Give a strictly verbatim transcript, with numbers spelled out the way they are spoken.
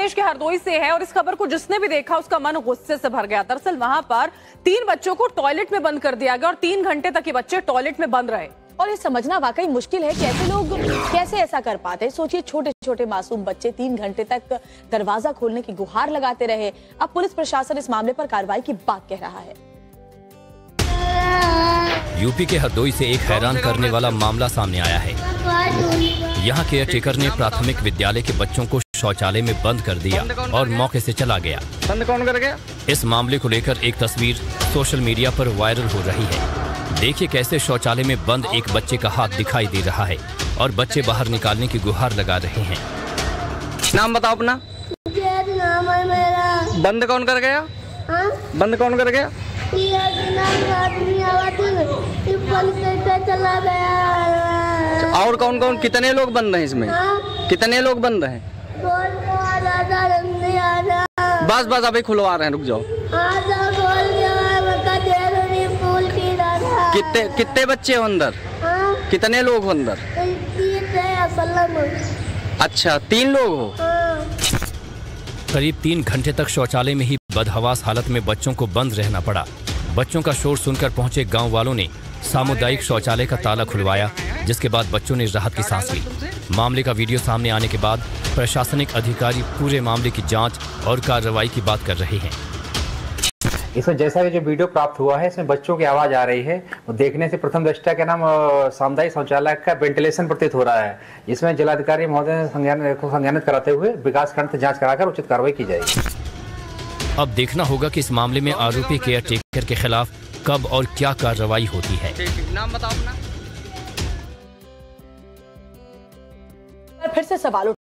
प्रदेश के हरदोई से है और इस खबर को जिसने भी देखा उसका मन गुस्से से भर गया। दरअसल वहां पर तीन बच्चों को टॉयलेट में बंद कर दिया गया और तीन घंटे तक ये बच्चे टॉयलेट में बंद रहे। और ये समझना वाकई मुश्किल है कि ऐसे लोग कैसे ऐसा कर पाते हैं। सोचिए, छोटे छोटे मासूम बच्चे तीन घंटे तक दरवाजा खोलने की गुहार लगाते रहे। अब पुलिस प्रशासन इस मामले पर कार्रवाई की बात कह रहा है। यूपी के हरदोई से एक हैरान करने वाला मामला सामने आया है। यहाँ केयरटेकर ने प्राथमिक विद्यालय के बच्चों को शौचालय में बंद कर दिया और मौके से चला गया। बंद कौन कर गया? इस मामले को लेकर एक तस्वीर सोशल मीडिया पर वायरल हो रही है। देखिए कैसे शौचालय में बंद एक बच्चे का हाथ दिखाई दे रहा है और बच्चे बाहर निकालने की गुहार लगा रहे हैं। नाम बताओ अपना। नाम है मेरा। बंद कौन कर गया? हाँ? बंद कौन कर गया? चला गया। और कौन कौन कितने लोग बंद हैं इसमें? हाँ? कितने लोग बंद हैं? बस बस अभी खुलवा रहे हैं, रुक जाओ। कितने कितने बच्चे हो अंदर? हाँ? कितने लोग हो अंदर? अच्छा, तीन लोग हो। हाँ? करीब तीन घंटे तक शौचालय में ही बदहवास हालत में बच्चों को बंद रहना पड़ा। बच्चों का शोर सुनकर पहुंचे गांव वालों ने सामुदायिक शौचालय का ताला खुलवाया, जिसके बाद बच्चों ने राहत की सांस ली। मामले का वीडियो सामने आने के बाद प्रशासनिक अधिकारी पूरे मामले की जांच और कार्रवाई की बात कर रहे हैं। इसमें जैसा कि जो वीडियो प्राप्त हुआ है, इसमें बच्चों की आवाज आ रही है। वो देखने से प्रथम दृष्टया के नाम सामुदायिक शौचालय का वेंटिलेशन प्रतीत हो रहा है। इसमें जिलाधिकारी महोदय ने संज्ञान को संज्ञानित कराते हुए विकास खंड से जांच कराकर उचित कार्रवाई की जाएगी। अब देखना होगा कि इस मामले में आरोपी केयर टेकर के खिलाफ कब और क्या कार्रवाई होती है। नाम बताओ अपना। फिर से सवाल